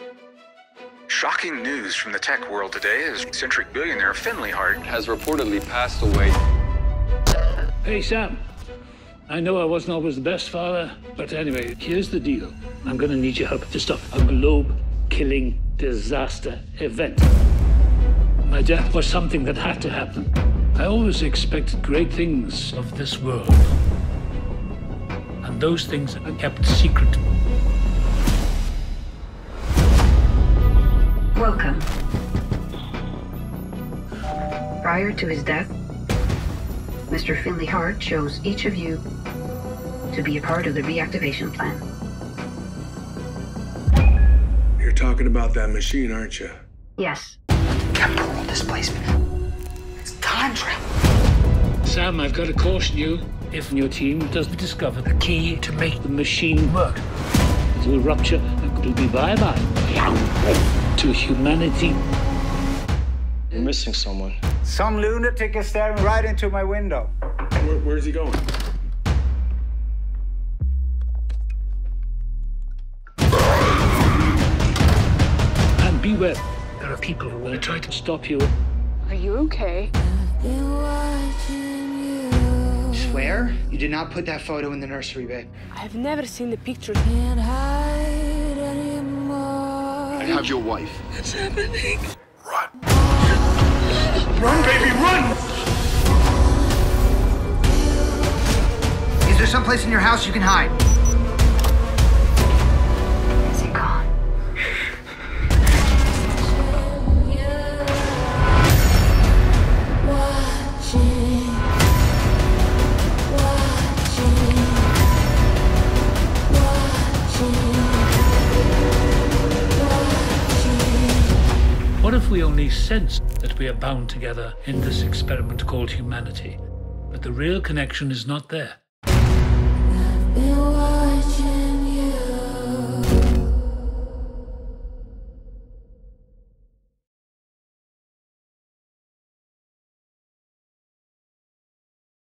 Shocking news from the tech world today as eccentric billionaire Finley Hart has reportedly passed away. Hey, Sam. I know I wasn't always the best father, but anyway, here's the deal. I'm gonna need your help to stop a globe-killing disaster event. My death was something that had to happen. I always expected great things of this world. And those things are kept secret. Welcome. Prior to his death, Mr. Finley Hart chose each of you to be a part of the reactivation plan. You're talking about that machine, aren't you? Yes. Temporal displacement. It's time travel. Sam, I've got to caution you. If your team doesn't discover the key to make the machine work, it will rupture and it'll be bye-bye to humanity. We're missing someone. Some lunatic is staring right into my window. Where's he going? And beware, there are people who will try to stop you. Are you okay? Swear you did not put that photo in the nursery, babe. I've never seen the picture. I have your wife. What's happening? Run! Run, baby, run! Is there someplace in your house you can hide? Is he gone? What if we only sense that we are bound together in this experiment called humanity, but the real connection is not there?